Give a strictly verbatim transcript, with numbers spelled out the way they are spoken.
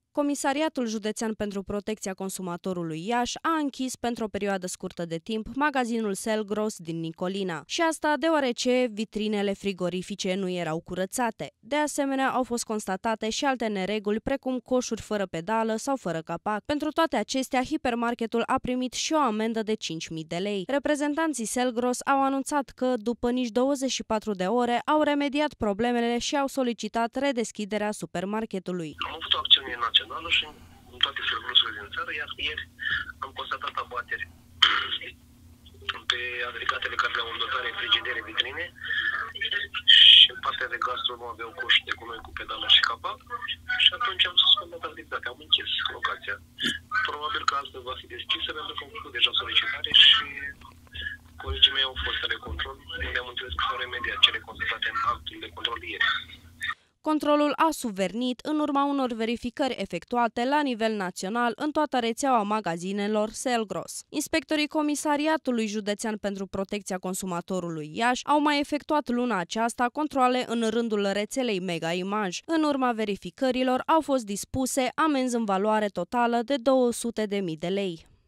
Comisariatul Județean pentru Protecția Consumatorului Iași a închis pentru o perioadă scurtă de timp magazinul Selgros din Nicolina. Și asta deoarece vitrinele frigorifice nu erau curățate. De asemenea, au fost constatate și alte nereguli, precum coșuri fără pedală sau fără capac. Pentru toate acestea, hipermarketul a primit și o amendă de cinci mii de lei. Reprezentanții Selgros au anunțat că, după nici douăzeci și patru de ore, au remediat problemele și au solicitat redeschiderea supermarketului. Am avut o acțiune națională și în toate Selgrosurile din țară, iar ieri am constatat abateri pe agregatele care le-au în dotare, frigidere, vitrine, și în partea de gastro nu aveau coș de gunoi cu pedală și capac, și atunci am suspendat activitatea, am închis locația. Probabil că astăzi va fi deschisă, pentru că am făcut deja solicitare și colegii mei au fost de control, unde am înțeles că s-au remediat cele constatate în actul de control ieri. Controlul a suvernit în urma unor verificări efectuate la nivel național în toată rețeaua magazinelor Selgros. Inspectorii Comisariatului Județean pentru Protecția Consumatorului Iași au mai efectuat luna aceasta controale în rândul rețelei Mega Image. În urma verificărilor au fost dispuse amenzi în valoare totală de două sute de mii de lei.